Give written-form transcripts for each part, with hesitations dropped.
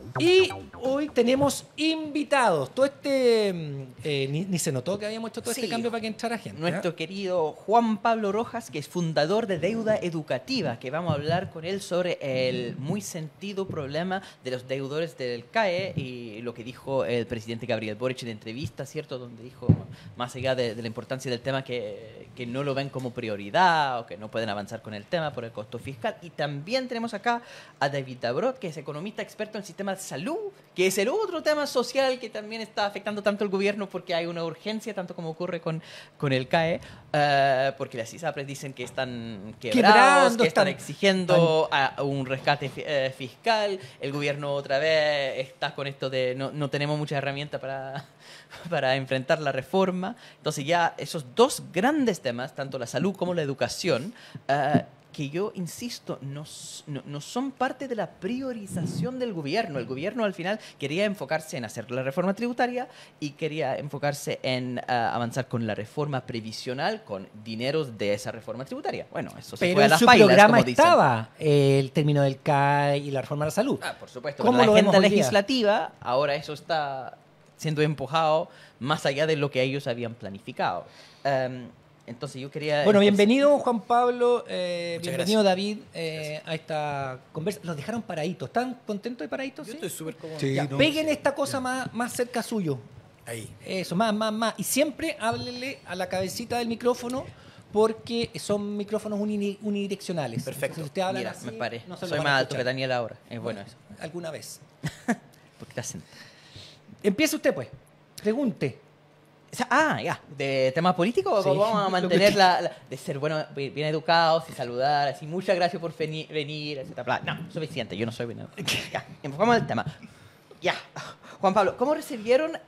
Y hoy tenemos invitados. Todo ni se notó que habíamos hecho todo Sí, este cambio para que entrara gente. nuestro querido Juan Pablo Rojas, que es fundador de Deuda Educativa, que vamos a hablar con él sobre el muy sentido problema de los deudores del CAE y lo que dijo el presidente Gabriel Boric en entrevista, ¿cierto? Donde dijo, más allá de la importancia del tema, que no lo ven como prioridad o que no pueden avanzar con el tema por el costo fiscal. Y también tenemos acá a David Dabrot, que es economista experto en el sistema de salud, que es el otro tema social que también está afectando tanto al gobierno porque hay una urgencia, tanto como ocurre con el CAE, porque las ISAPRES dicen que están quebrados, que están exigiendo un rescate fiscal. El gobierno otra vez está con esto de no tenemos muchas herramientas para enfrentar la reforma. Entonces ya esos dos grandes temas, tanto la salud como la educación, que yo insisto, no son parte de la priorización del gobierno. El gobierno al final quería enfocarse en hacer la reforma tributaria y quería enfocarse en avanzar con la reforma previsional con dineros de esa reforma tributaria. Bueno, eso se fue a las pailas, programa como dicen. estaba el término del CAE y la reforma de la salud. Por supuesto. ¿Cómo la lo agenda vemos hoy día? legislativa, ahora eso está siendo empujado más allá de lo que ellos habían planificado. Entonces yo quería... Bueno, bienvenido Juan Pablo, bienvenido gracias. David a esta conversa. Los dejaron paraditos. ¿Están contentos de paraditos? Yo ¿Sí? estoy súper cómodo. Ya, peguen esta cosa más cerca suyo. Ahí. Eso, más. Y siempre háblele a la cabecita del micrófono porque son micrófonos unidireccionales. Perfecto. Entonces, si usted habla Mira, así, me paré. no se lo Soy van a más alto que escuchar. Daniel ahora. Es bueno eso. Alguna vez. Porque te hacen... Empiece usted, pues. Pregunte. Ya. ¿De tema político? Sí. Vamos a mantener de ser bueno, bien educados y saludar, así, muchas gracias por venir, etc. No, suficiente, yo no soy bien educado. Ya, enfocamos el tema. Ya. Juan Pablo, ¿cómo recibieron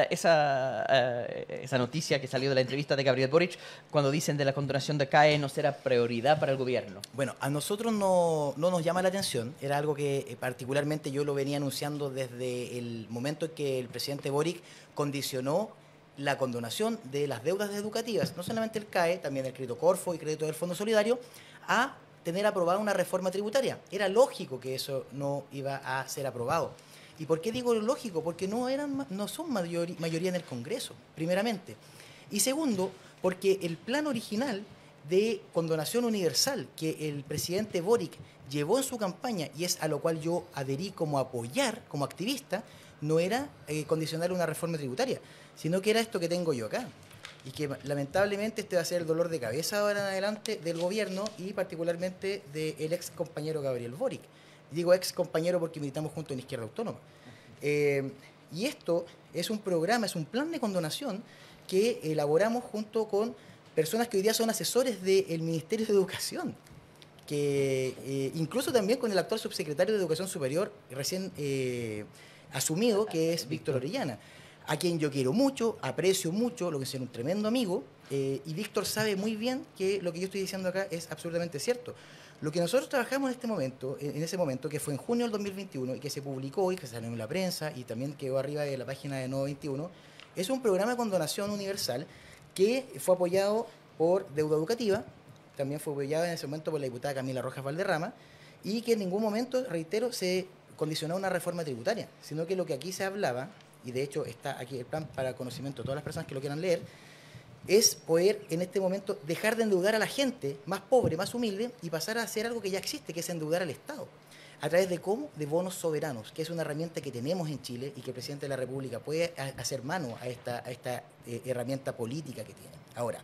esa noticia que salió de la entrevista de Gabriel Boric cuando dicen de la condonación de CAE no será prioridad para el gobierno? Bueno, a nosotros no nos llama la atención. Era algo que particularmente yo lo venía anunciando desde el momento en que el presidente Boric condicionó la condonación de las deudas educativas, no solamente el CAE, también el crédito Corfo y crédito del Fondo Solidario, a tener aprobada una reforma tributaria. Era lógico que eso no iba a ser aprobado. ¿Y por qué digo lógico? Porque no son mayoría en el Congreso, primeramente. Y segundo, porque el plan original de condonación universal que el presidente Boric llevó en su campaña, y es a lo cual yo adherí como apoyar, como activista, no era condicionar una reforma tributaria, sino que era esto que tengo yo acá. Y que lamentablemente este va a ser el dolor de cabeza ahora en adelante del gobierno y particularmente del ex compañero Gabriel Boric. Digo ex compañero porque militamos juntos en Izquierda Autónoma. Y esto es un programa, es un plan de condonación que elaboramos junto con personas que hoy día son asesores del Ministerio de Educación, que incluso también con el actual subsecretario de Educación Superior recién asumido, que es Víctor Orellana, a quien yo quiero mucho, aprecio mucho, lo que es un tremendo amigo, y Víctor sabe muy bien que lo que yo estoy diciendo acá es absolutamente cierto. Lo que nosotros trabajamos en ese momento, que fue en junio del 2021 y que se publicó y que salió en la prensa y también quedó arriba de la página de Nodo 21, es un programa de condonación universal que fue apoyado por Deuda Educativa, también fue apoyado en ese momento por la diputada Camila Rojas Valderrama, y que en ningún momento, reitero, se condicionó a una reforma tributaria, sino que lo que aquí se hablaba, y de hecho está aquí el plan para conocimiento de todas las personas que lo quieran leer, es poder en este momento dejar de endeudar a la gente más pobre, más humilde, y pasar a hacer algo que ya existe, que es endeudar al Estado. ¿A través de cómo? De bonos soberanos, que es una herramienta que tenemos en Chile y que el presidente de la República puede hacer mano a esta herramienta política que tiene. Ahora,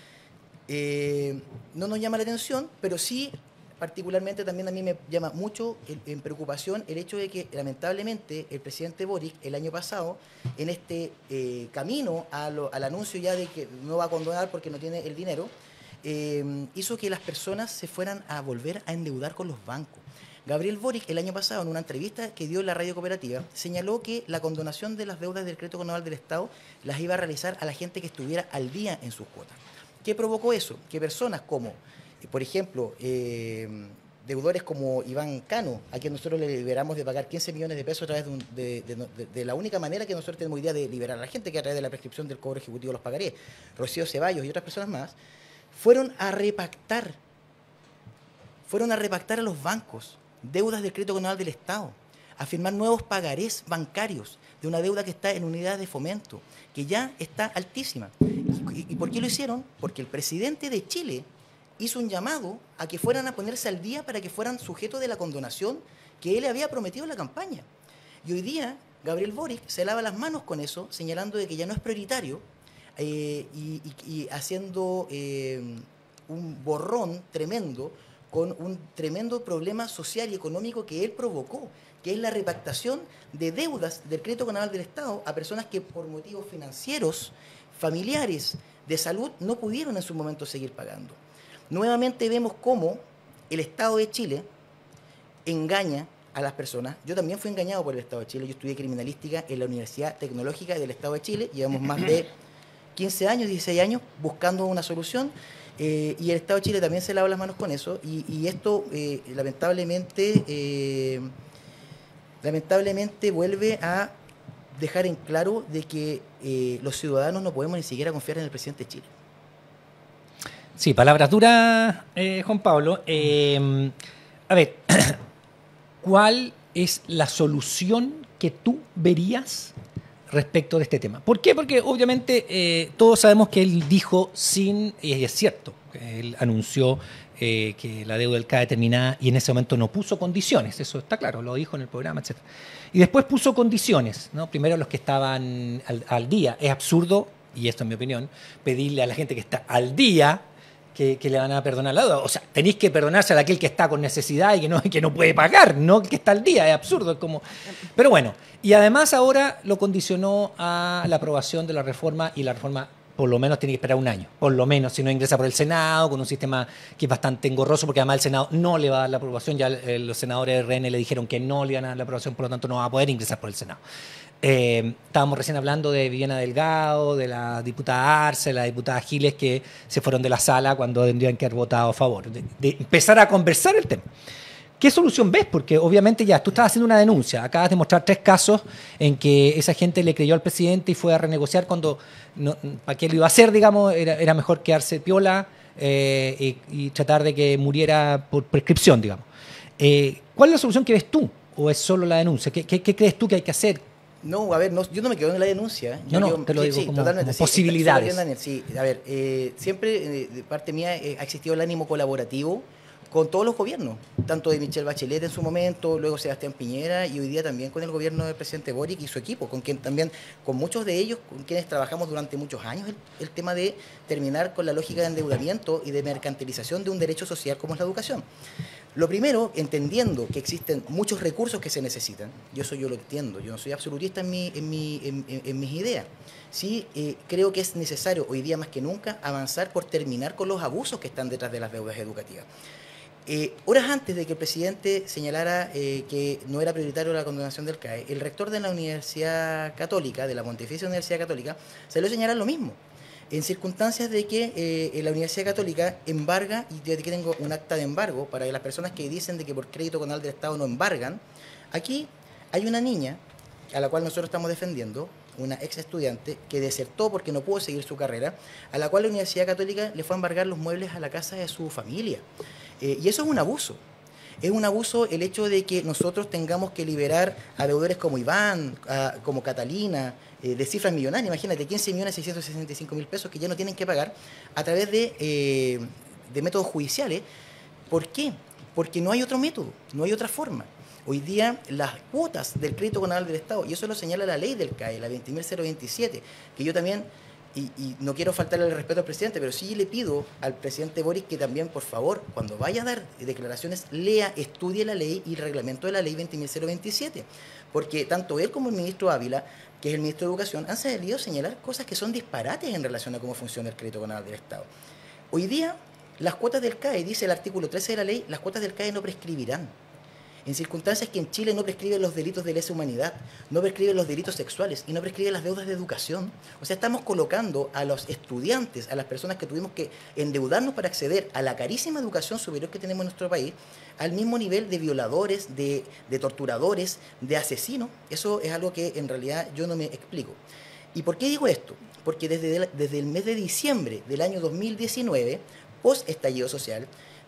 no nos llama la atención, pero sí, particularmente también a mí me llama mucho en preocupación el hecho de que lamentablemente el presidente Boric el año pasado, en este camino al anuncio ya de que no va a condonar porque no tiene el dinero, hizo que las personas se fueran a volver a endeudar con los bancos. Gabriel Boric el año pasado, en una entrevista que dio en la radio cooperativa, señaló que la condonación de las deudas del crédito convencional del Estado las iba a realizar a la gente que estuviera al día en sus cuotas. ¿Qué provocó eso? Que personas como, por ejemplo, deudores como Iván Cano, a quien nosotros le liberamos de pagar 15 millones de pesos a través de la única manera que nosotros tenemos hoy día de liberar a la gente, que es a través de la prescripción del cobro ejecutivo de los pagarés, Rocío Ceballos y otras personas más, fueron a repactar a los bancos deudas del crédito convencional del Estado, a firmar nuevos pagarés bancarios de una deuda que está en unidades de fomento, que ya está altísima. ¿Y por qué lo hicieron? Porque el presidente de Chile hizo un llamado a que fueran a ponerse al día para que fueran sujetos de la condonación que él había prometido en la campaña. Y hoy día Gabriel Boric se lava las manos con eso, señalando de que ya no es prioritario y haciendo un borrón tremendo con un tremendo problema social y económico que él provocó, que es la repactación de deudas del crédito cantonal del Estado a personas que por motivos financieros, familiares, de salud, no pudieron en su momento seguir pagando. Nuevamente vemos cómo el Estado de Chile engaña a las personas. Yo también fui engañado por el Estado de Chile. Yo estudié criminalística en la Universidad Tecnológica del Estado de Chile. Llevamos más de 15 años, 16 años buscando una solución. Y el Estado de Chile también se lava las manos con eso. Y esto, lamentablemente, vuelve a dejar en claro de que los ciudadanos no podemos ni siquiera confiar en el presidente de Chile. Sí, palabras duras, Juan Pablo. A ver, ¿cuál es la solución que tú verías respecto de este tema? ¿Por qué? Porque obviamente todos sabemos que él dijo y es cierto, él anunció que la deuda del CAE terminaba y en ese momento no puso condiciones, eso está claro, lo dijo en el programa, etc. Y después puso condiciones, ¿no? Primero los que estaban al día. Es absurdo, y esto es mi opinión, pedirle a la gente que está al día que le van a perdonar la deuda. O sea, tenéis que perdonarse a aquel que está con necesidad y que no puede pagar, no el que está al día. Es absurdo. Es como... Pero bueno, y además ahora lo condicionó a la aprobación de la reforma, y la reforma por lo menos tiene que esperar un año. Por lo menos, si no ingresa por el Senado, con un sistema que es bastante engorroso, porque además el Senado no le va a dar la aprobación. Ya los senadores de RN le dijeron que no le iban a dar la aprobación, por lo tanto no va a poder ingresar por el Senado. Estábamos recién hablando de Viviana Delgado, de la diputada Arce, la diputada Giles, que se fueron de la sala cuando tendrían que haber votado a favor, de empezar a conversar el tema. ¿Qué solución ves? Porque obviamente ya tú estás haciendo una denuncia, acabas de mostrar 3 casos en que esa gente le creyó al presidente y fue a renegociar cuando, ¿para qué lo iba a hacer? Digamos, era mejor quedarse piola y tratar de que muriera por prescripción, digamos. ¿Cuál es la solución que ves tú? ¿O es solo la denuncia? ¿Qué crees tú que hay que hacer? No, a ver, yo no me quedo en la denuncia. Te lo digo sí, como, totalmente, como posibilidades. Sí, a ver, siempre de parte mía ha existido el ánimo colaborativo con todos los gobiernos, tanto de Michelle Bachelet en su momento, luego Sebastián Piñera y hoy día también con el gobierno del presidente Boric y su equipo, con quien también, con muchos de ellos, con quienes trabajamos durante muchos años el tema de terminar con la lógica de endeudamiento y de mercantilización de un derecho social como es la educación. Lo primero, entendiendo que existen muchos recursos que se necesitan, yo lo entiendo, yo no soy absolutista en mis ideas. Sí, creo que es necesario hoy día más que nunca avanzar por terminar con los abusos que están detrás de las deudas educativas. Horas antes de que el presidente señalara que no era prioritario la condonación del CAE, el rector de la Universidad Católica, de la Pontificia Universidad Católica, salió a señalar lo mismo. En circunstancias de que la Universidad Católica embarga, y yo aquí tengo un acta de embargo para las personas que dicen de que por crédito cantonal del Estado no embargan, aquí hay una niña a la cual nosotros estamos defendiendo, una ex estudiante que desertó porque no pudo seguir su carrera, a la cual la Universidad Católica le fue a embargar los muebles a la casa de su familia. Y eso es un abuso. Es un abuso el hecho de que nosotros tengamos que liberar a deudores como Iván, como Catalina, de cifras millonarias. Imagínate, 15.665.000 pesos que ya no tienen que pagar a través de métodos judiciales. ¿Por qué? Porque no hay otro método, no hay otra forma. Hoy día las cuotas del crédito cantonal del Estado, y eso lo señala la ley del CAE, la 20.027, que yo también... Y no quiero faltarle el respeto al presidente, pero sí le pido al presidente Boric que también, por favor, cuando vaya a dar declaraciones, estudie la ley y el reglamento de la ley 20.027. Porque tanto él como el ministro Ávila, que es el ministro de Educación, han salido a señalar cosas que son disparates en relación a cómo funciona el crédito cantonal del Estado. Hoy día, las cuotas del CAE, dice el artículo 13 de la ley, las cuotas del CAE no prescribirán. En circunstancias que en Chile no prescriben los delitos de lesa humanidad, no prescriben los delitos sexuales y no prescriben las deudas de educación. O sea, estamos colocando a los estudiantes, a las personas que tuvimos que endeudarnos para acceder a la carísima educación superior que tenemos en nuestro país, al mismo nivel de violadores, de torturadores, de asesinos. Eso es algo que en realidad yo no me explico. ¿Y por qué digo esto? Porque desde el mes de diciembre del año 2019, post estallido social,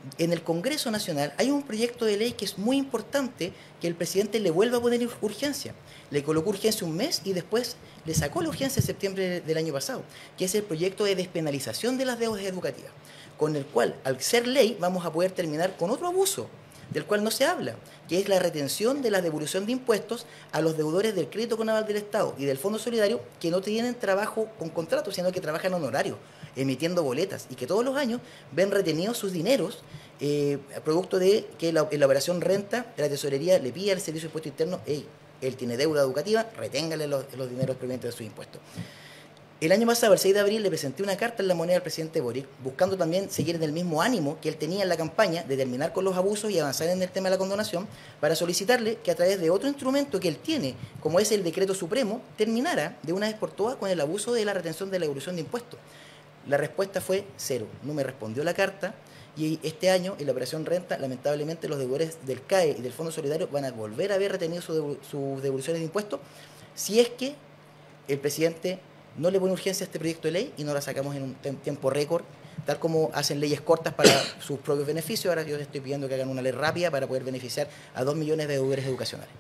en el Congreso Nacional hay un proyecto de ley que es muy importante que el presidente le vuelva a poner urgencia. Le colocó urgencia un mes y después le sacó la urgencia en septiembre del año pasado, que es el proyecto de despenalización de las deudas educativas, con el cual, al ser ley, vamos a poder terminar con otro abuso del cual no se habla, que es la retención de la devolución de impuestos a los deudores del crédito con aval del Estado y del Fondo Solidario que no tienen trabajo con contrato, sino que trabajan honorario, emitiendo boletas, y que todos los años ven retenidos sus dineros, producto de que en la operación renta, la tesorería le pide al Servicio de Impuesto Interno, hey, él tiene deuda educativa, reténgale los dineros provenientes de sus impuestos. El año pasado, el 6 de abril, le presenté una carta en La Moneda al presidente Boric, buscando también seguir en el mismo ánimo que él tenía en la campaña de terminar con los abusos y avanzar en el tema de la condonación, para solicitarle que a través de otro instrumento que él tiene, como es el Decreto Supremo, terminara de una vez por todas con el abuso de la retención de la devolución de impuestos. La respuesta fue cero, no me respondió la carta, y este año, en la operación renta, lamentablemente los deudores del CAE y del Fondo Solidario van a volver a haber retenido sus devoluciones de impuestos, si es que el presidente no le pone urgencia a este proyecto de ley y no la sacamos en un tiempo récord, tal como hacen leyes cortas para sus propios beneficios. Ahora yo les estoy pidiendo que hagan una ley rápida para poder beneficiar a 2 millones de deudores educacionales.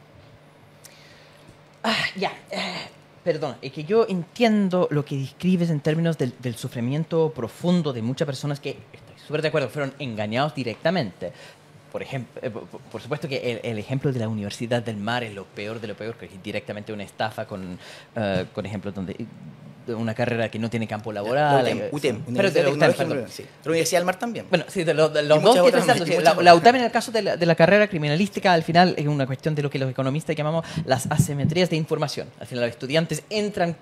Perdón, es que yo entiendo lo que describes en términos del sufrimiento profundo de muchas personas que, estoy súper de acuerdo, fueron engañados directamente. Por ejemplo, por supuesto que el ejemplo de la Universidad del Mar es lo peor de lo peor, que es directamente una estafa con ejemplos donde una carrera que no tiene campo laboral. UTEM, pero de la UTEM, perdón. Sí. La Universidad del Mar también. Bueno, sí, de los dos que estás dando. La UTEM, en el caso de la carrera criminalística, al final es una cuestión de lo que los economistas llamamos las asimetrías de información. Al final los estudiantes entran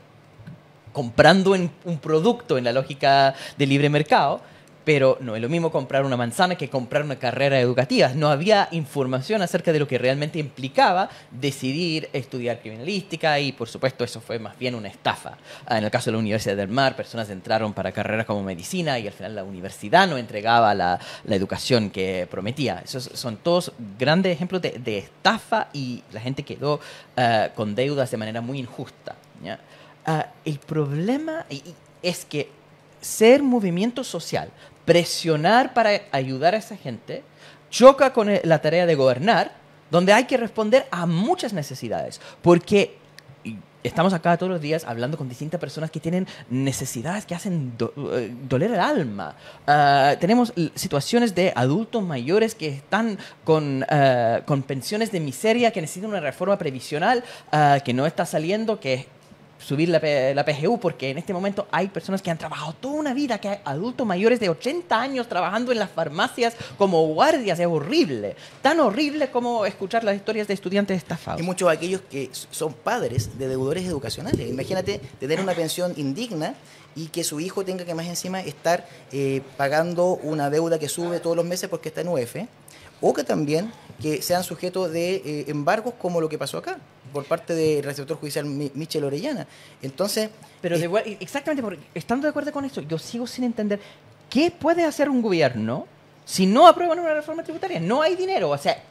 comprando un producto en la lógica del libre mercado, pero no es lo mismo comprar una manzana que comprar una carrera educativa. No había información acerca de lo que realmente implicaba decidir estudiar criminalística y, por supuesto, eso fue más bien una estafa. En el caso de la Universidad del Mar, personas entraron para carreras como medicina y al final la universidad no entregaba la educación que prometía. Esos son todos grandes ejemplos de estafa y la gente quedó con deudas de manera muy injusta, ¿ya? El problema es que ser movimiento social, presionar para ayudar a esa gente, choca con la tarea de gobernar, donde hay que responder a muchas necesidades, porque estamos acá todos los días hablando con distintas personas que tienen necesidades que hacen doler el alma. Tenemos situaciones de adultos mayores que están con pensiones de miseria, que necesitan una reforma previsional que no está saliendo, que es subir la PGU, porque en este momento hay personas que han trabajado toda una vida, que hay adultos mayores de 80 años trabajando en las farmacias como guardias. Es horrible, tan horrible como escuchar las historias de estudiantes estafados. Y muchos de aquellos que son padres de deudores educacionales. Imagínate tener una pensión indigna y que su hijo tenga que más encima estar pagando una deuda que sube todos los meses porque está en UF, o que también que sean sujetos de embargos como lo que pasó acá por parte del receptor judicial Michel Orellana. Entonces, pero exactamente, porque estando de acuerdo con esto, yo sigo sin entender qué puede hacer un gobierno si no aprueban una reforma tributaria. No hay dinero. O sea,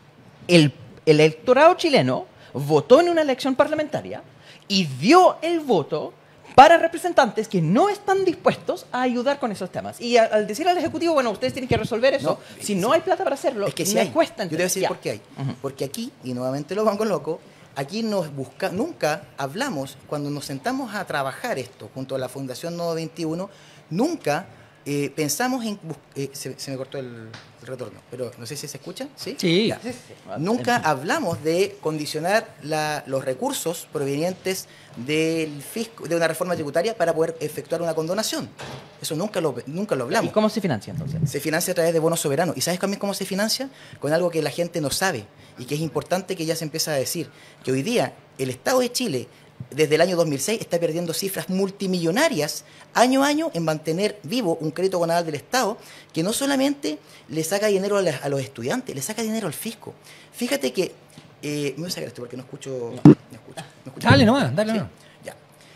el electorado chileno votó en una elección parlamentaria y dio el voto para representantes que no están dispuestos a ayudar con esos temas. Y al decir al Ejecutivo, bueno, ustedes tienen que resolver eso, si no hay plata para hacerlo, es que me cuesta entender. Yo te voy a decir por qué hay. Porque aquí, y nuevamente lo banco loco, aquí nunca hablamos, cuando nos sentamos a trabajar esto junto a la Fundación Nodo 21, nunca pensamos en... se me cortó el retorno, pero no sé si se escucha. ¿Sí? Sí. Nunca hablamos de condicionar los recursos provenientes del fisco, de una reforma tributaria para poder efectuar una condonación. Eso nunca lo hablamos. ¿Y cómo se financia entonces? Se financia a través de bonos soberanos. ¿Y sabes también cómo se financia? Con algo que la gente no sabe y que es importante que ya se empiece a decir, que hoy día el Estado de Chile, desde el año 2006, está perdiendo cifras multimillonarias año a año en mantener vivo un crédito con aval del Estado que no solamente le saca dinero a los estudiantes, le saca dinero al fisco. Fíjate que... me voy a sacar esto porque no escucho... No escucho. Dale nomás, dale nomás. Ya.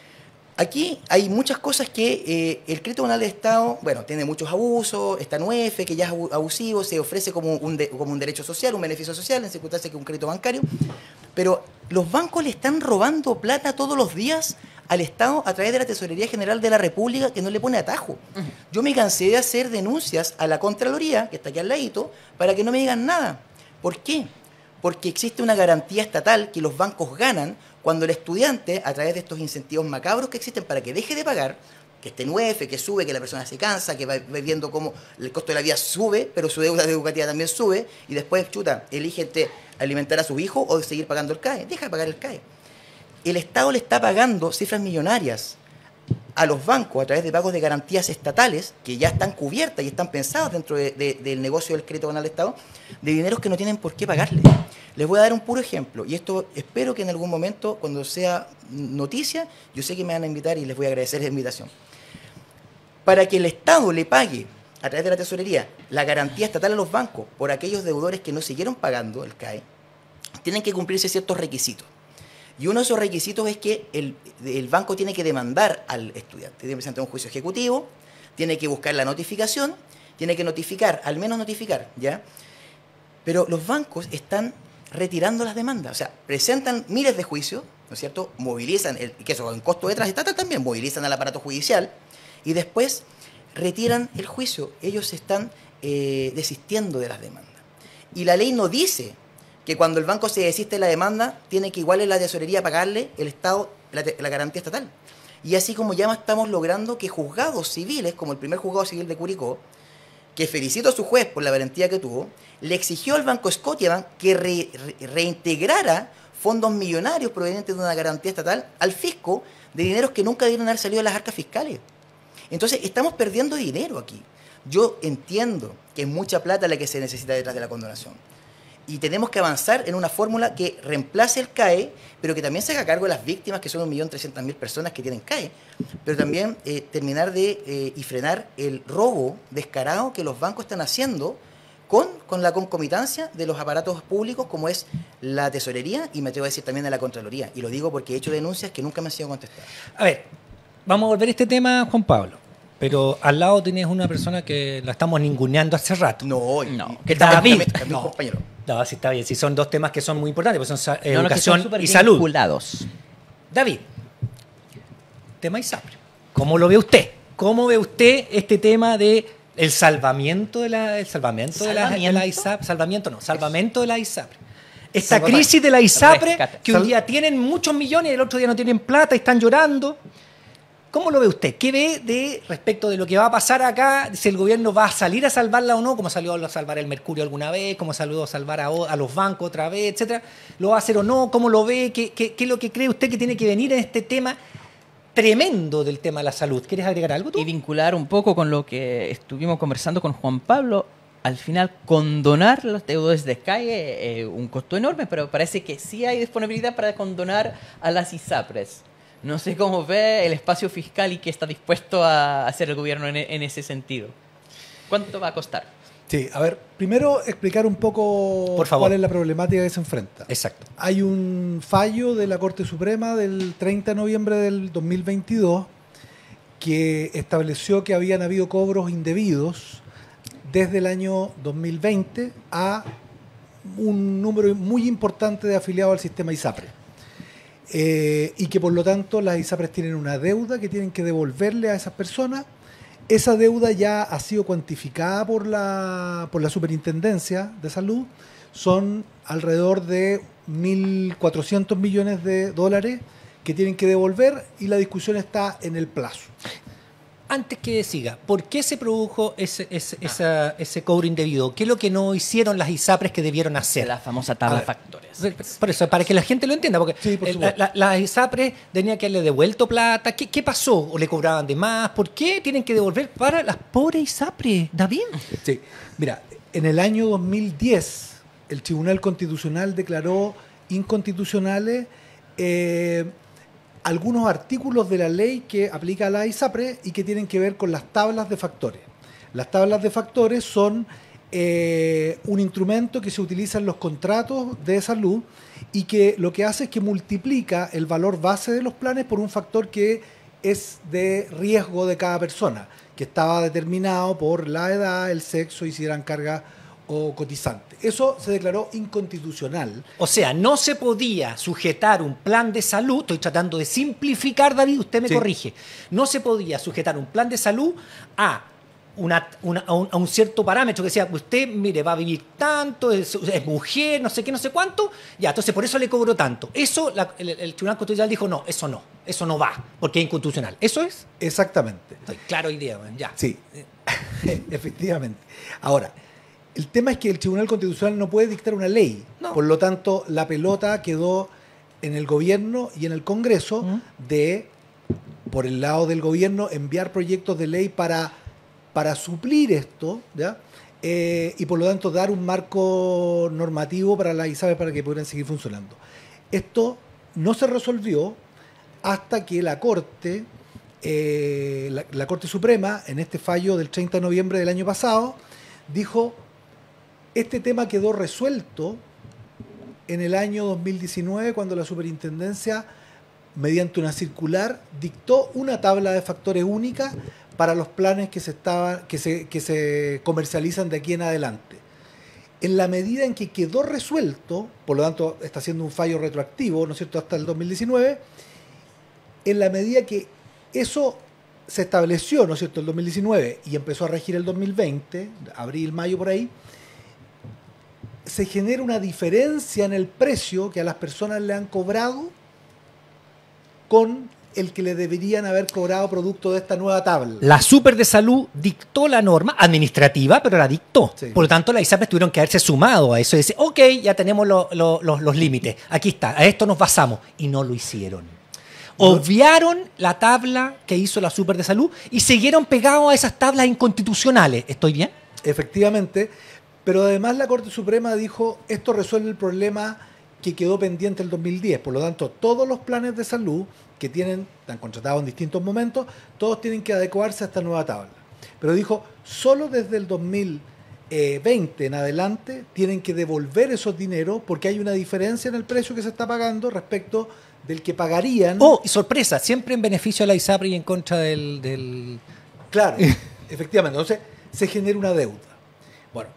Aquí hay muchas cosas que el crédito con aval del Estado, bueno, tiene muchos abusos, está en UF, que ya es abusivo, se ofrece como un derecho social, un beneficio social, en circunstancias que un crédito bancario, pero los bancos le están robando plata todos los días al Estado a través de la Tesorería General de la República, que no le pone atajo. Yo me cansé de hacer denuncias a la Contraloría, que está aquí al ladito, para que no me digan nada. ¿Por qué? Porque existe una garantía estatal que los bancos ganan cuando el estudiante, a través de estos incentivos macabros que existen para que deje de pagar, que esté en UF, que sube, que la persona se cansa, que va viendo cómo el costo de la vida sube, pero su deuda educativa también sube, y después, elige entre alimentar a su hijo o seguir pagando el CAE. Deja de pagar el CAE. El Estado le está pagando cifras millonarias a los bancos a través de pagos de garantías estatales, que ya están cubiertas y están pensadas dentro del negocio del crédito con el Estado, de dineros que no tienen por qué pagarle. Les voy a dar un puro ejemplo, y esto espero que en algún momento, cuando sea noticia, yo sé que me van a invitar y les voy a agradecer la invitación. Para que el Estado le pague, a través de la tesorería, la garantía estatal a los bancos por aquellos deudores que no siguieron pagando el CAE, tienen que cumplirse ciertos requisitos. Y uno de esos requisitos es que el banco tiene que demandar al estudiante, tiene que presentar un juicio ejecutivo, tiene que buscar la notificación, tiene que notificar, al menos notificar, ¿ya? Pero los bancos están retirando las demandas, o sea, presentan miles de juicios, ¿no es cierto? Movilizan, que eso en costo detrás estatal también, movilizan al aparato judicial y después retiran el juicio. Ellos están desistiendo de las demandas. Y la ley no dice que cuando el banco se desiste de la demanda, tiene que igual en la tesorería pagarle el Estado la garantía estatal. Y así como ya estamos logrando que juzgados civiles, como el primer juzgado civil de Curicó, que felicito a su juez por la valentía que tuvo, le exigió al Banco Scotiabank que reintegrara fondos millonarios provenientes de una garantía estatal al fisco de dineros que nunca debieron haber salido de las arcas fiscales. Entonces, estamos perdiendo dinero aquí. Yo entiendo que es mucha plata la que se necesita detrás de la condonación. Y tenemos que avanzar en una fórmula que reemplace el CAE, pero que también se haga cargo de las víctimas, que son 1.300.000 personas que tienen CAE. Pero también terminar y frenar el robo descarado que los bancos están haciendo con la concomitancia de los aparatos públicos, como es la tesorería, y me atrevo a decir también de la Contraloría. Y lo digo porque he hecho denuncias que nunca me han sido contestadas. A ver, vamos a volver a este tema, Juan Pablo. Pero al lado tienes una persona que la estamos ninguneando hace rato. No. ¿Qué tal, David? No, compañero. No, sí está bien. Sí, son dos temas que son muy importantes, pues son No, educación que son y salud. vinculados. David, tema ISAPRE. ¿Cómo lo ve usted? ¿Cómo ve usted este tema de el salvamiento de la ISAPRE? Salvamento de la ISAPRE. Esta crisis de la ISAPRE, Rescate. que un día tienen muchos millones y el otro día no tienen plata y están llorando. ¿Cómo lo ve usted? ¿Qué ve respecto de lo que va a pasar acá? Si el gobierno va a salir a salvarla o no, como salió a salvar el Mercurio alguna vez, como salió a salvar a los bancos otra vez, etcétera. ¿Lo va a hacer o no? ¿Cómo lo ve? ¿Qué es lo que cree usted que tiene que venir en este tema tremendo del tema de la salud? ¿Quieres agregar algo tú? Y vincular un poco con lo que estuvimos conversando con Juan Pablo. Al final, condonar los deudores de CAE es un costo enorme, pero parece que sí hay disponibilidad para condonar a las ISAPRES. No sé cómo ve el espacio fiscal y qué está dispuesto a hacer el gobierno en ese sentido. ¿Cuánto va a costar? Sí, a ver, primero explicar un poco Por favor. cuál es la problemática que se enfrenta. Exacto. Hay un fallo de la Corte Suprema del 30 de noviembre del 2022 que estableció que habían habido cobros indebidos desde el año 2020 a un número muy importante de afiliados al sistema ISAPRE. Y que por lo tanto las ISAPRES tienen una deuda que tienen que devolverle a esas personas. Esa deuda ya ha sido cuantificada por la Superintendencia de Salud. Son alrededor de 1.400 millones de dólares que tienen que devolver y la discusión está en el plazo. Antes que siga, ¿por qué se produjo ese cobro indebido? ¿Qué es lo que no hicieron las ISAPRES que debieron hacer? La famosa tabla de A ver, factores. Por eso, para que la gente lo entienda, porque Sí, por supuesto. las ISAPRES tenían que haberle devuelto plata. ¿Qué pasó? ¿O le cobraban de más? ¿Por qué tienen que devolver para las pobres ISAPRES, David? Sí, mira, en el año 2010 el Tribunal Constitucional declaró inconstitucionales algunos artículos de la ley que aplica a la ISAPRE y que tienen que ver con las tablas de factores. Las tablas de factores son un instrumento que se utiliza en los contratos de salud y que lo que hace es que multiplica el valor base de los planes por un factor que es de riesgo de cada persona, que estaba determinado por la edad, el sexo y si eran cargas o cotizante. Eso se declaró inconstitucional. O sea, no se podía sujetar un plan de salud, estoy tratando de simplificar, David, usted me Sí. corrige, no se podía sujetar un plan de salud a a un cierto parámetro que decía, usted, mire, va a vivir tanto, es mujer, no sé qué, no sé cuánto, ya, entonces por eso le cobró tanto. Eso, el Tribunal Constitucional dijo, no, eso no va, porque es inconstitucional. ¿Eso es? Exactamente. Estoy claro hoy día, ya. Sí, efectivamente. Ahora, el tema es que el Tribunal Constitucional no puede dictar una ley. No. Por lo tanto, la pelota quedó en el gobierno y en el Congreso de, por el lado del gobierno, enviar proyectos de ley para suplir esto, ¿ya? Y por lo tanto dar un marco normativo para las ISAPRES para que pudieran seguir funcionando. Esto no se resolvió hasta que la Corte, la Corte Suprema, en este fallo del 30 de noviembre del año pasado, dijo, este tema quedó resuelto en el año 2019 cuando la Superintendencia, mediante una circular, dictó una tabla de factores única para los planes que se comercializan de aquí en adelante. En la medida en que quedó resuelto, por lo tanto está siendo un fallo retroactivo, ¿no es cierto?, hasta el 2019, en la medida que eso se estableció, ¿no es cierto?, el 2019 y empezó a regir el 2020, abril, mayo, por ahí, se genera una diferencia en el precio que a las personas le han cobrado con el que le deberían haber cobrado producto de esta nueva tabla. La Super de Salud dictó la norma administrativa, pero la dictó. Sí. Por lo tanto, las ISAPRES tuvieron que haberse sumado a eso y decir, ok, ya tenemos los límites, aquí está, a esto nos basamos. Y no lo hicieron. Obviaron la tabla que hizo la Super de Salud y siguieron pegados a esas tablas inconstitucionales. ¿Estoy bien? Efectivamente, pero además la Corte Suprema dijo, esto resuelve el problema que quedó pendiente el 2010. Por lo tanto, todos los planes de salud que están contratados en distintos momentos, todos tienen que adecuarse a esta nueva tabla. Pero dijo, solo desde el 2020 en adelante tienen que devolver esos dineros porque hay una diferencia en el precio que se está pagando respecto del que pagarían. Oh, y sorpresa, siempre en beneficio de la ISAPRE y en contra del... Claro, efectivamente. Entonces, se genera una deuda. Bueno,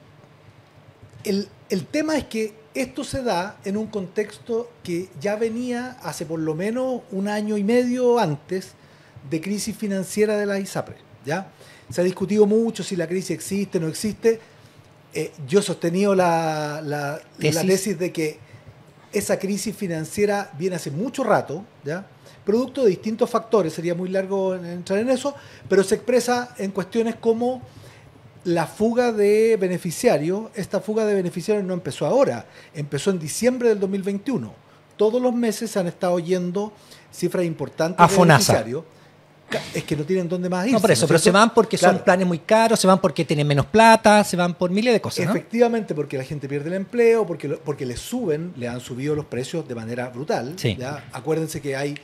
el tema es que esto se da en un contexto que ya venía hace por lo menos un año y medio antes de crisis financiera de la ISAPRE, ¿ya? Se ha discutido mucho si la crisis existe o no existe. Yo he sostenido la tesis de que esa crisis financiera viene hace mucho rato, ¿ya? Producto de distintos factores, sería muy largo entrar en eso, pero se expresa en cuestiones como la fuga de beneficiarios. Esta fuga de beneficiarios no empezó ahora, empezó en diciembre del 2021. Todos los meses se han estado yendo cifras importantes A de FONASA. beneficiarios. Es que no tienen dónde más irse. No, por eso, ¿no es pero se cierto? van porque Claro. son planes muy caros, se van porque tienen menos plata, se van por miles de cosas, ¿no? Efectivamente, porque la gente pierde el empleo, porque le han subido los precios de manera brutal. Sí. ¿Ya? Acuérdense que hay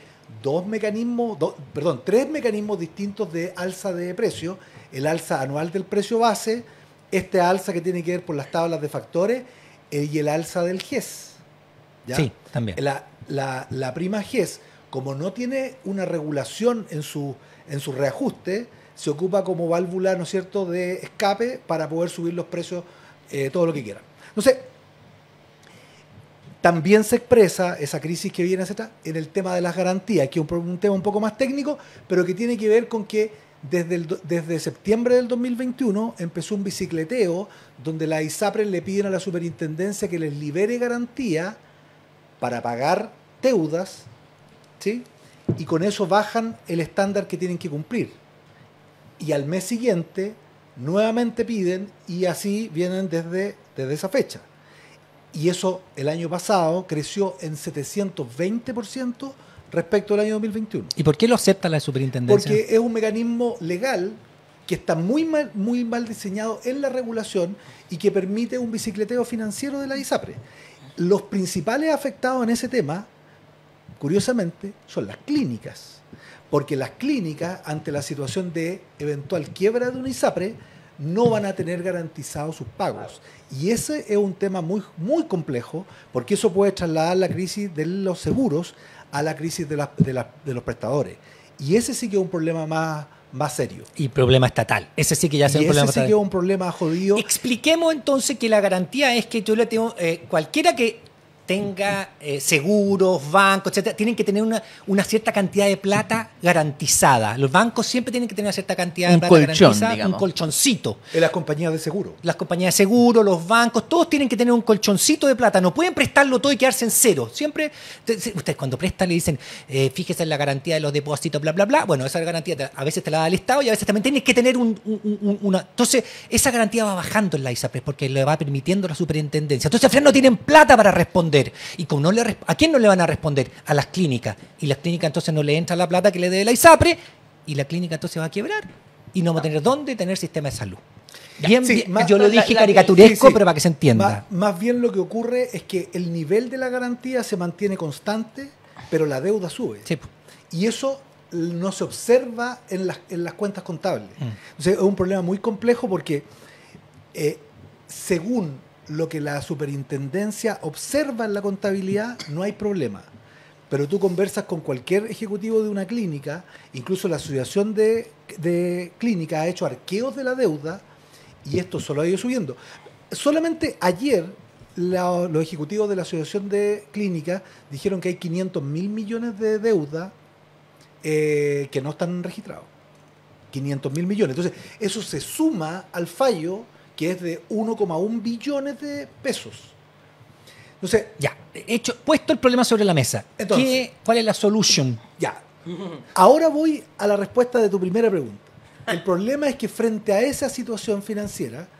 tres mecanismos distintos de alza de precio. El alza anual del precio base, este alza que tiene que ver por las tablas de factores y el alza del GES. ¿Ya? Sí, también. La prima GES, como no tiene una regulación en su reajuste, se ocupa como válvula, ¿no es cierto?, de escape para poder subir los precios todo lo que quieran. Entonces, también se expresa esa crisis que viene hacia atrás en el tema de las garantías, que es un tema un poco más técnico, pero que tiene que ver con que desde septiembre del 2021 empezó un bicicleteo donde las ISAPRES le piden a la superintendencia que les libere garantía para pagar deudas, ¿sí? Y con eso bajan el estándar que tienen que cumplir. Y al mes siguiente nuevamente piden y así vienen desde esa fecha. Y eso el año pasado creció en 720% respecto al año 2021. ¿Y por qué lo acepta la superintendencia? Porque es un mecanismo legal que está muy mal diseñado en la regulación y que permite un bicicleteo financiero de la ISAPRE. Los principales afectados en ese tema, curiosamente, son las clínicas. Porque las clínicas, ante la situación de eventual quiebra de una ISAPRE, no van a tener garantizados sus pagos. Y ese es un tema muy, muy complejo, porque eso puede trasladar la crisis de los seguros a la crisis de los prestadores. Y ese sí que es un problema más serio. Y problema estatal. Ese sí que ya es un Y problema ese sí estatal. que es un problema jodido. Expliquemos entonces que la garantía es que yo le tengo, cualquiera que tenga seguros, bancos, etcétera, tienen que tener una cierta cantidad de plata garantizada. Los bancos siempre tienen que tener una cierta cantidad de Un plata colchón, garantizada, digamos. un colchoncito. En las compañías de seguro. Las compañías de seguro, los bancos, todos tienen que tener un colchoncito de plata. No pueden prestarlo todo y quedarse en cero. Siempre, ustedes cuando prestan le dicen, fíjese en la garantía de los depósitos, bla, bla, bla. Bueno, esa garantía a veces te la da el Estado y a veces también tienes que tener una... Entonces, esa garantía va bajando en la ISAPRES porque le va permitiendo la superintendencia. Entonces, al final no tienen plata para responder. Y como no le ¿a quién no le van a responder? A las clínicas. Y las clínicas entonces no le entra la plata que le debe la ISAPRE y la clínica entonces va a quebrar y no va a tener dónde tener sistema de salud. Bien, Sí, bien, más- yo lo la- dije la- caricaturesco, sí, sí. pero para que se entienda. Más bien lo que ocurre es que el nivel de la garantía se mantiene constante, pero la deuda sube. Sí, po. Y eso no se observa en las cuentas contables. Entonces es un problema muy complejo porque según lo que la superintendencia observa en la contabilidad, no hay problema. Pero tú conversas con cualquier ejecutivo de una clínica, incluso la asociación de clínicas ha hecho arqueos de la deuda y esto solo ha ido subiendo. Solamente ayer los ejecutivos de la asociación de clínicas dijeron que hay 500.000 millones de deuda que no están registrados. 500.000 millones. Entonces, eso se suma al fallo que es de 1,1 billones de pesos. Entonces, Ya, puesto el problema sobre la mesa, Entonces, ¿cuál es la solución? ya. Ahora voy a la respuesta de tu primera pregunta. El problema es que frente a esa situación financiera,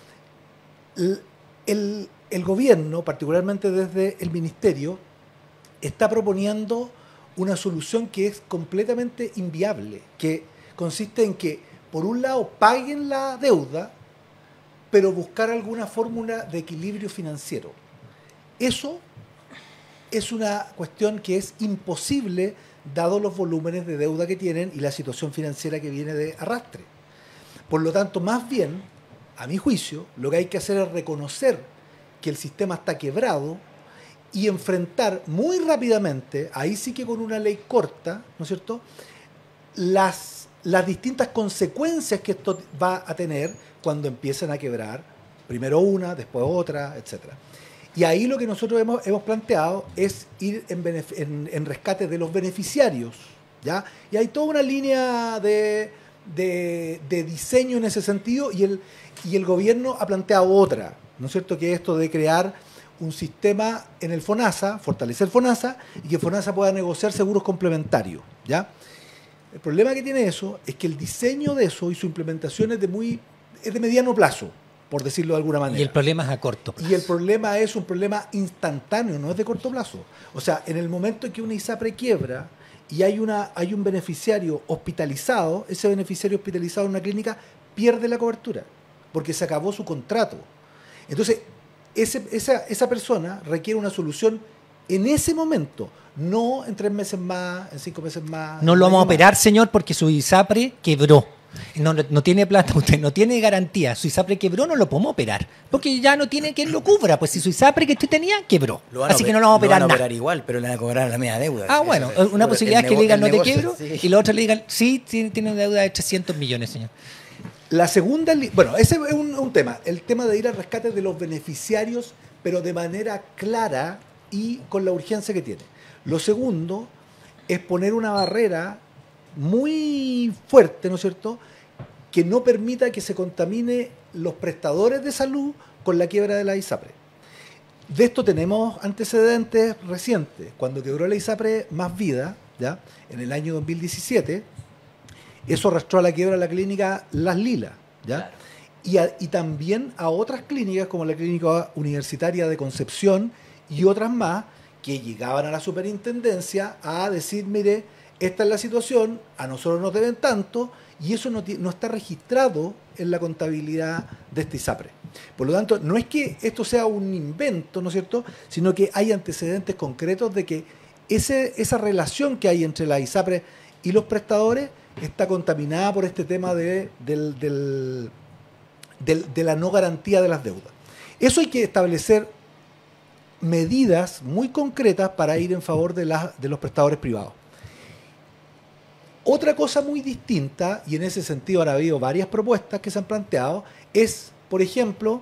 el gobierno, particularmente desde el ministerio, está proponiendo una solución que es completamente inviable, que consiste en que, por un lado, paguen la deuda, pero buscar alguna fórmula de equilibrio financiero. Eso es una cuestión que es imposible dado los volúmenes de deuda que tienen y la situación financiera que viene de arrastre. Por lo tanto, más bien, a mi juicio, lo que hay que hacer es reconocer que el sistema está quebrado y enfrentar muy rápidamente, ahí sí que con una ley corta, ¿no es cierto?, las distintas consecuencias que esto va a tener cuando empiecen a quebrar, primero una, después otra, etcétera. Y ahí lo que nosotros hemos planteado es ir en rescate de los beneficiarios, ¿ya? Y hay toda una línea de diseño en ese sentido y el gobierno ha planteado otra, ¿no es cierto?, que es esto de crear un sistema en el FONASA, fortalecer FONASA y que FONASA pueda negociar seguros complementarios, ¿ya? El problema que tiene eso es que el diseño de eso y su implementación es de mediano plazo, por decirlo de alguna manera. Y el problema es a corto plazo. Y el problema es un problema instantáneo, no es de corto plazo. O sea, en el momento en que una ISAPRE quiebra y hay un beneficiario hospitalizado, ese beneficiario hospitalizado en una clínica pierde la cobertura, porque se acabó su contrato. Entonces, esa persona requiere una solución en ese momento, no en 3 meses más, en 5 meses más. No lo en un vamos a año más. operar, señor, porque su ISAPRE quebró. No tiene plata, usted no tiene garantía. Su ISAPRE quebró, no lo podemos operar. Porque ya no tiene quien lo cubra. Pues si su ISAPRE que usted tenía, quebró. Así que no lo vamos a operar Lo van a nada. operar igual, pero le van a cobrar la media deuda. Ah, bueno, una El posibilidad es que le digan no te negocio, quiebro sí. y la otra le digan sí, tiene una deuda de 300 millones, señor. La segunda, bueno, ese es un tema, el tema de ir al rescate de los beneficiarios, pero de manera clara y con la urgencia que tiene. Lo segundo es poner una barrera muy fuerte, ¿no es cierto?, que no permita que se contamine los prestadores de salud con la quiebra de la ISAPRE. De esto tenemos antecedentes recientes. Cuando quebró la ISAPRE Más Vida, ¿ya?, en el año 2017, eso arrastró a la quiebra de la clínica Las Lilas, ¿ya? Claro. Y también a otras clínicas como la Clínica Universitaria de Concepción y otras más que llegaban a la superintendencia a decir, mire, esta es la situación, a nosotros nos deben tanto, y eso no está registrado en la contabilidad de este ISAPRE. Por lo tanto, no es que esto sea un invento, ¿no es cierto?, sino que hay antecedentes concretos de que esa relación que hay entre la ISAPRE y los prestadores está contaminada por este tema de la no garantía de las deudas. Eso hay que establecer medidas muy concretas para ir en favor de los prestadores privados. Otra cosa muy distinta, y en ese sentido han habido varias propuestas que se han planteado, es, por ejemplo,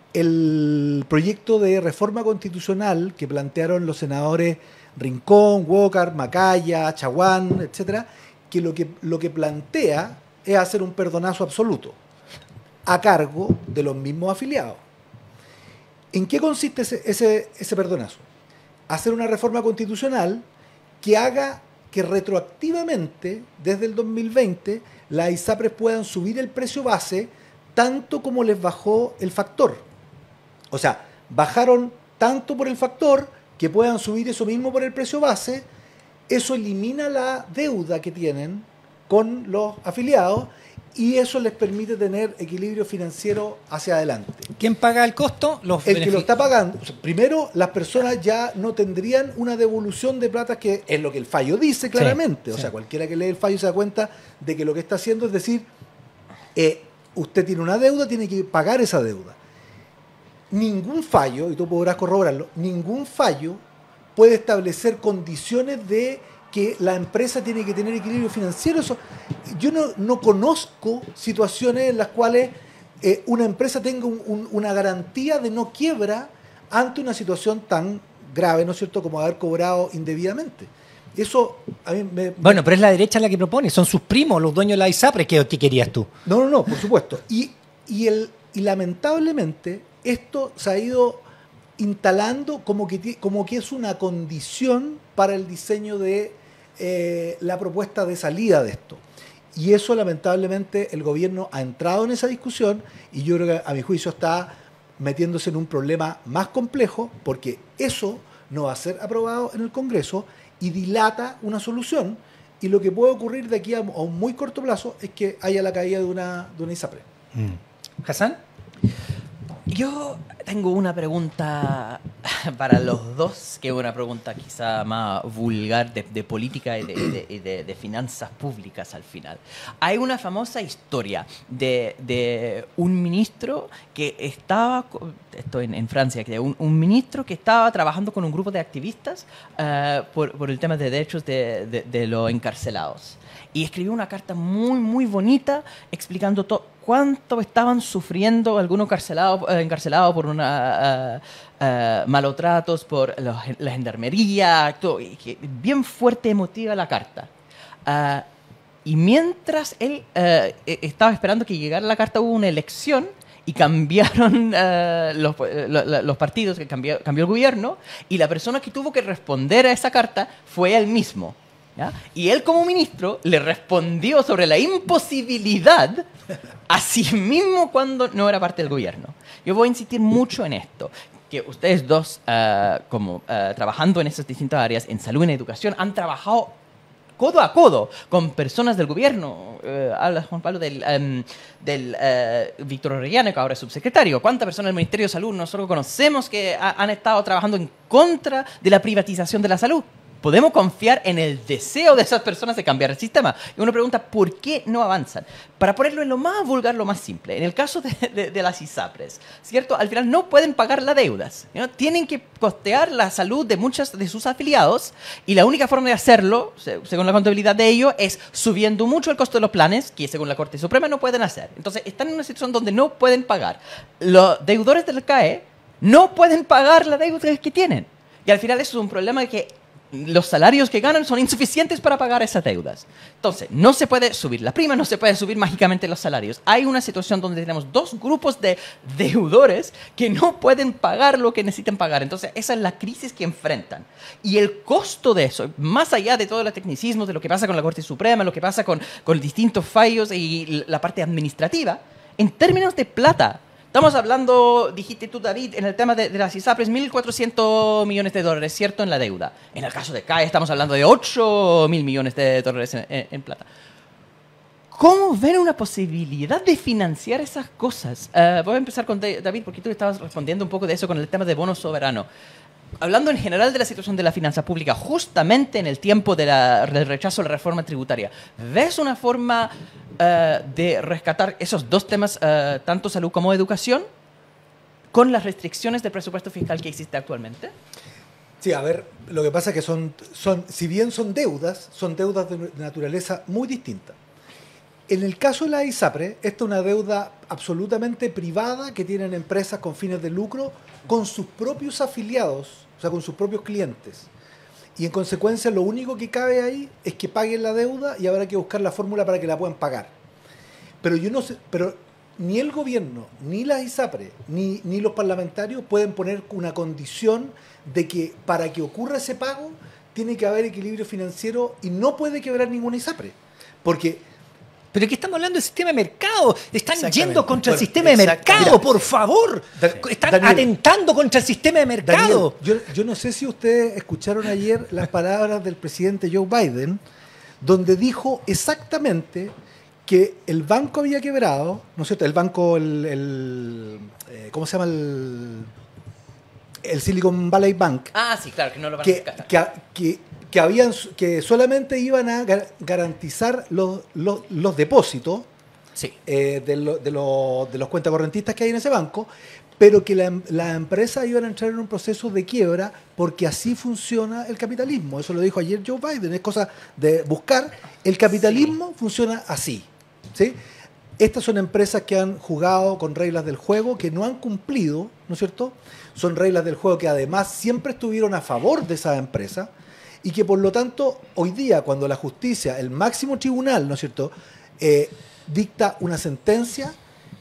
el proyecto de reforma constitucional que plantearon los senadores Rincón, Walker, Macaya, Chaguán, etcétera, que lo que plantea es hacer un perdonazo absoluto a cargo de los mismos afiliados. ¿En qué consiste ese perdonazo? Hacer una reforma constitucional que haga que retroactivamente, desde el 2020, las ISAPRES puedan subir el precio base tanto como les bajó el factor. O sea, bajaron tanto por el factor que puedan subir eso mismo por el precio base. Eso elimina la deuda que tienen con los afiliados y eso les permite tener equilibrio financiero hacia adelante. ¿Quién paga el costo? El que lo está pagando. O sea, primero, las personas ya no tendrían una devolución de plata, que es lo que el fallo dice claramente. Sí, o sea, cualquiera que lee el fallo se da cuenta de que lo que está haciendo es decir, usted tiene una deuda, tiene que pagar esa deuda. Ningún fallo, y tú podrás corroborarlo, ningún fallo puede establecer condiciones de que la empresa tiene que tener equilibrio financiero. Eso, yo no conozco situaciones en las cuales una empresa tenga una garantía de no quiebra ante una situación tan grave, ¿no es cierto?, como haber cobrado indebidamente. Eso a mí Bueno, pero es la derecha la que propone, son sus primos, los dueños de la ISAPRES. ¿Qué querías tú? No, por supuesto. Y lamentablemente esto se ha ido instalando como que es una condición para el diseño de la propuesta de salida de esto. Y eso, lamentablemente, el gobierno ha entrado en esa discusión y yo creo que, a mi juicio, está metiéndose en un problema más complejo, porque eso no va a ser aprobado en el Congreso y dilata una solución, y lo que puede ocurrir de aquí a un muy corto plazo es que haya la caída de una ISAPRE. ¿Hassan? Yo tengo una pregunta para los dos, que es una pregunta quizá más vulgar de política y de finanzas públicas al final. Hay una famosa historia de un ministro que estaba, esto en Francia, que un ministro que estaba trabajando con un grupo de activistas por el tema de derechos de los encarcelados. Y escribió una carta muy, muy bonita explicando cuánto estaban sufriendo algunos encarcelados por malotratos, por la gendarmería, todo, y bien fuerte, emotiva la carta. Y mientras él estaba esperando que llegara la carta, hubo una elección y cambiaron los partidos, cambió el gobierno, y la persona que tuvo que responder a esa carta fue él mismo. ¿Ya? Y él, como ministro, le respondió sobre la imposibilidad a sí mismo cuando no era parte del gobierno. Yo voy a insistir mucho en esto, que ustedes dos, trabajando en esas distintas áreas, en salud y en educación, han trabajado codo a codo con personas del gobierno. Habla Juan Pablo del Víctor Orellana, que ahora es subsecretario. ¿Cuántas personas del Ministerio de Salud nosotros conocemos que han estado trabajando en contra de la privatización de la salud? ¿Podemos confiar en el deseo de esas personas de cambiar el sistema? Y uno pregunta, ¿por qué no avanzan? Para ponerlo en lo más vulgar, lo más simple, en el caso de las ISAPRES, ¿cierto? Al final no pueden pagar las deudas, ¿no? Tienen que costear la salud de muchos de sus afiliados, y la única forma de hacerlo, según la contabilidad de ellos, es subiendo mucho el costo de los planes, que según la Corte Suprema no pueden hacer. Entonces están en una situación donde no pueden pagar. Los deudores del CAE no pueden pagar la deuda que tienen. Y al final eso es un problema de que los salarios que ganan son insuficientes para pagar esas deudas. Entonces, no se puede subir la prima, no se puede subir mágicamente los salarios. Hay una situación donde tenemos dos grupos de deudores que no pueden pagar lo que necesitan pagar. Entonces, esa es la crisis que enfrentan. Y el costo de eso, más allá de todos los tecnicismos, de lo que pasa con la Corte Suprema, lo que pasa con distintos fallos y la parte administrativa, en términos de plata, estamos hablando, dijiste tú, David, en el tema de las ISAPRES, $1.400 millones, ¿cierto?, en la deuda. En el caso de CAE estamos hablando de $8.000 millones en plata. ¿Cómo ven una posibilidad de financiar esas cosas? Voy a empezar con David, porque tú estabas respondiendo un poco de eso con el tema de bono soberano. Hablando en general de la situación de la finanza pública, justamente en el tiempo del rechazo a la reforma tributaria, ¿ves una forma de rescatar esos dos temas, tanto salud como educación, con las restricciones del presupuesto fiscal que existe actualmente? Sí, a ver, lo que pasa es que si bien son deudas de naturaleza muy distinta. En el caso de la ISAPRE, esta es una deuda absolutamente privada que tienen empresas con fines de lucro con sus propios afiliados, o sea, con sus propios clientes. Y en consecuencia lo único que cabe ahí es que paguen la deuda y habrá que buscar la fórmula para que la puedan pagar. Pero yo no sé, pero ni el gobierno, ni la ISAPRE, ni los parlamentarios pueden poner una condición de que para que ocurra ese pago tiene que haber equilibrio financiero y no puede quebrar ninguna ISAPRE. Porque Pero aquí estamos hablando del sistema de mercado. Están Exactamente. yendo contra el Bueno, sistema de mercado, mira, por favor. Están Daniel, atentando contra el sistema de mercado. Daniel, yo no sé si ustedes escucharon ayer las palabras del presidente Joe Biden, donde dijo exactamente que el banco había quebrado, ¿no es cierto? El banco, ¿cómo se llama? El Silicon Valley Bank, Ah, sí, claro, que no lo van a que, rescatar. que solamente iban a garantizar los depósitos Sí. de los cuentacorrentistas que hay en ese banco, pero que las empresas iban a entrar en un proceso de quiebra porque así funciona el capitalismo. Eso lo dijo ayer Joe Biden, es cosa de buscar. El capitalismo funciona así, ¿sí? Estas son empresas que han jugado con reglas del juego que no han cumplido, ¿no es cierto? Son reglas del juego que además siempre estuvieron a favor de esas empresas y que por lo tanto hoy día cuando la justicia, el máximo tribunal, ¿no es cierto?, dicta una sentencia,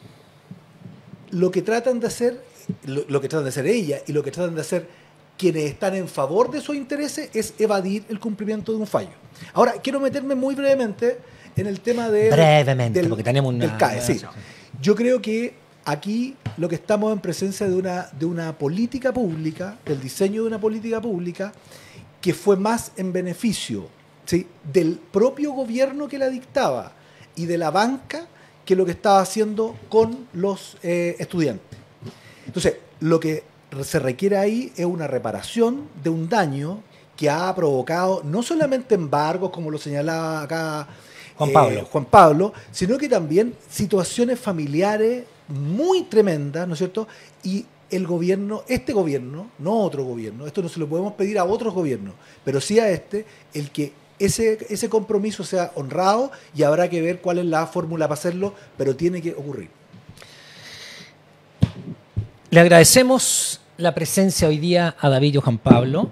lo que tratan de hacer ella y lo que tratan de hacer quienes están en favor de sus intereses es evadir el cumplimiento de un fallo. Ahora, quiero meterme muy brevemente en el tema porque tenemos una... del CAE. Sí. Yo creo que aquí lo que estamos en presencia de una política pública, del diseño de una política pública que fue más en beneficio, ¿sí?, del propio gobierno que la dictaba y de la banca que lo que estaba haciendo con los estudiantes. Entonces, lo que se requiere ahí es una reparación de un daño que ha provocado no solamente embargos, como lo señalaba acá Juan Pablo, sino que también situaciones familiares muy tremendas, ¿no es cierto? Y el gobierno, este gobierno, no otro gobierno, esto no se lo podemos pedir a otros gobiernos, pero sí a el que ese compromiso sea honrado y habrá que ver cuál es la fórmula para hacerlo, pero tiene que ocurrir. Le agradecemos la presencia hoy día a David y a Juan Pablo.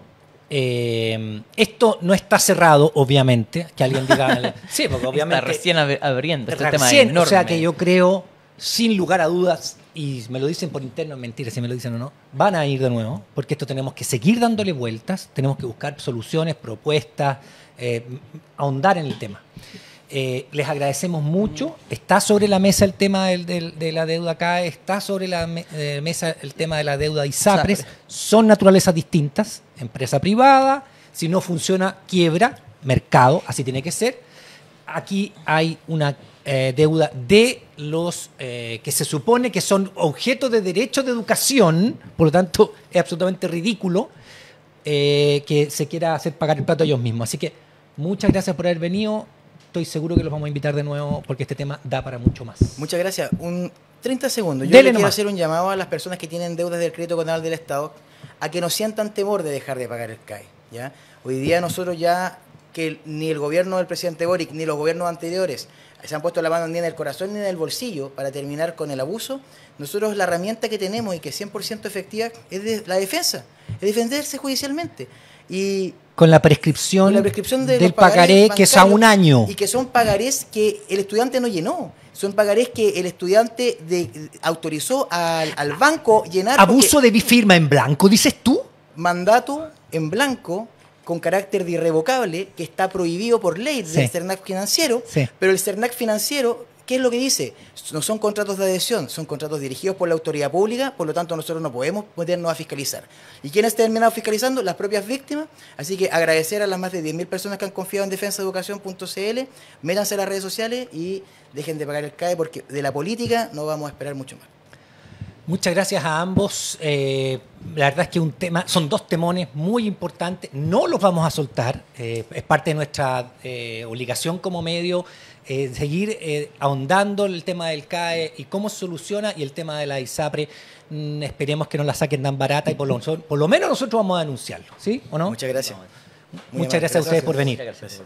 Esto no está cerrado, obviamente, que alguien diga... Sí, porque obviamente... Está recién abriendo. Este tema Recién, enorme. o sea que yo creo, sin lugar a dudas, y me lo dicen por interno, es mentira si me lo dicen o no, van a ir de nuevo, porque esto tenemos que seguir dándole vueltas, tenemos que buscar soluciones, propuestas, ahondar en el tema. Les agradecemos mucho. Está sobre la mesa el tema de la deuda CAE, está sobre la mesa el tema de la deuda ISAPRES. Son naturalezas distintas. Empresa privada, si no funciona, quiebra. Mercado, así tiene que ser. Aquí hay una deuda de los que se supone que son objetos de derecho de educación, por lo tanto es absolutamente ridículo que se quiera hacer pagar el plato a ellos mismos. Así que muchas gracias por haber venido. Estoy seguro que los vamos a invitar de nuevo porque este tema da para mucho más. Muchas gracias. 30 segundos. Yo Dele quiero nomás. hacer un llamado a las personas que tienen deudas del crédito convencional del Estado a que no sientan temor de dejar de pagar el CAE, ¿ya? Hoy día nosotros ya, que ni el gobierno del presidente Boric ni los gobiernos anteriores se han puesto la mano ni en el corazón ni en el bolsillo para terminar con el abuso, nosotros la herramienta que tenemos y que es 100% efectiva es la defensa, es defenderse judicialmente. Y con la prescripción, de del pagaré que es a un año. Y que son pagarés que el estudiante no llenó. Son pagarés que el estudiante autorizó al banco llenar. Abuso de firma en blanco, dices tú. Mandato en blanco con carácter de irrevocable que está prohibido por ley del CERNAC financiero. Sí. Pero el CERNAC financiero, ¿qué es lo que dice? No son contratos de adhesión, son contratos dirigidos por la autoridad pública, por lo tanto nosotros no podemos meternos a fiscalizar. ¿Y quiénes terminaron fiscalizando? Las propias víctimas. Así que agradecer a las más de 10.000 personas que han confiado en defensaeducación.cl, métanse a las redes sociales y dejen de pagar el CAE porque de la política no vamos a esperar mucho más. Muchas gracias a ambos. La verdad es que son dos temones muy importantes. No los vamos a soltar. Es parte de nuestra obligación como medio seguir ahondando el tema del CAE y cómo se soluciona, y el tema de la ISAPRE. Esperemos que no la saquen tan barata y por lo menos nosotros vamos a denunciarlo. ¿Sí o no? Muchas gracias. Muy Muchas amable. gracias a ustedes por venir. Muchas gracias.